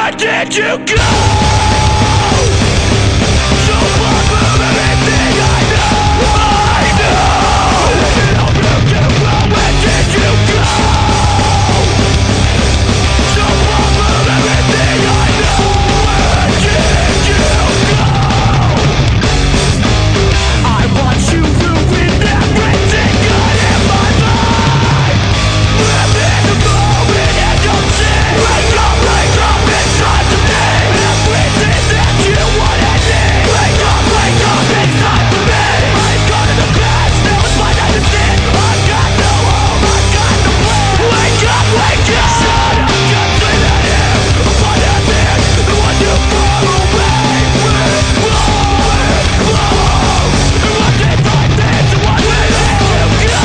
Where did you go? So far from everything I know. I know. Where did you go? So far from everything I know. Where did you go? I watch you ruin everything good in my life. Live in the moment and you'll see. Wake up, it's time to be. Everything that you wanted need. Wake up, it's time to be. I've gone to the past, now it's my time to stand. I've got no home, I've got no plan. Wake up, shut up, just say that upon that man, the one you follow me. And what they find is what we let you go.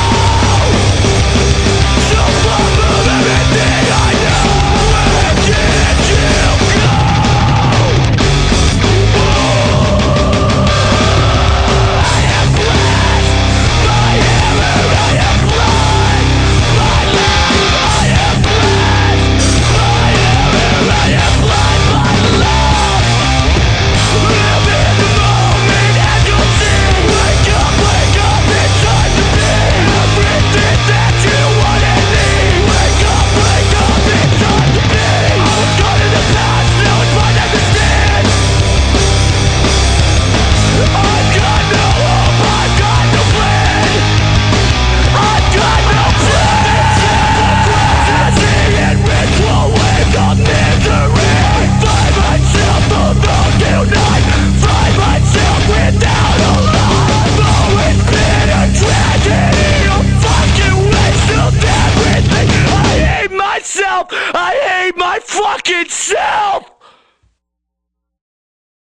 So far from everything I know. Where did you go? I am blessed, my hammer, I am blood, my life, I am blessed, my hammer, I am blood, my love. Live in the moment and you'll see. Wake up, it's time to be. Everything that you wanted need. Wake up, it's time to be. I was gone in the past, now it's my time to stand. I've got no hope, I've got no plan. I've got no plan. Prophecy and ritual waves of misery. Find myself alone tonight. Find myself without a life. Oh, it's been a tragedy. A fucking waste of everything. I hate myself. I hate my fucking self.